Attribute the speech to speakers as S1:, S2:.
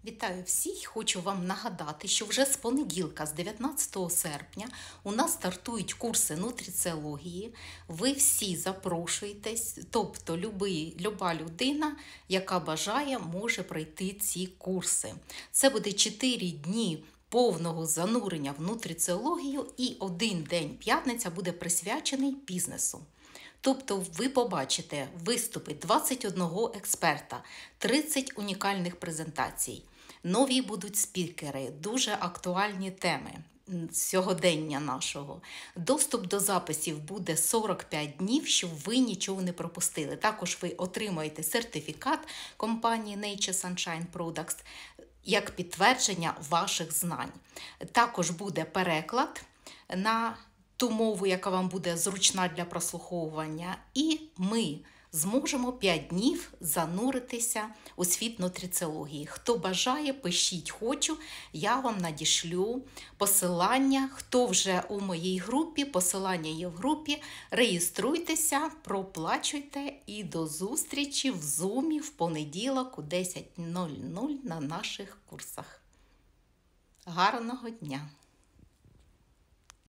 S1: Вітаю всіх! Хочу вам нагадати, що вже з понеділка, з 19 серпня, у нас стартують курси нутриціології. Ви всі запрошуєтесь, тобто люба людина, яка бажає, може пройти ці курси. Це буде 4 дні повного занурення в нутриціологію і один день, п'ятниця, буде присвячений бізнесу. Тобто ви побачите виступи 21 експерта, 30 унікальних презентацій. Нові будуть спікери, дуже актуальні теми сьогодення нашого. Доступ до записів буде 45 днів, щоб ви нічого не пропустили. Також ви отримаєте сертифікат компанії Nature Sunshine Products як підтвердження ваших знань. Також буде переклад на ту мову, яка вам буде зручна для прослуховування, і ми зможемо 5 днів зануритися у світ нутриціології. Хто бажає, пишіть «хочу», я вам надішлю посилання. Хто вже у моїй групі, посилання є в групі, реєструйтеся, проплачуйте і до зустрічі в Zoom в понеділок у 10:00 на наших курсах. Гарного дня!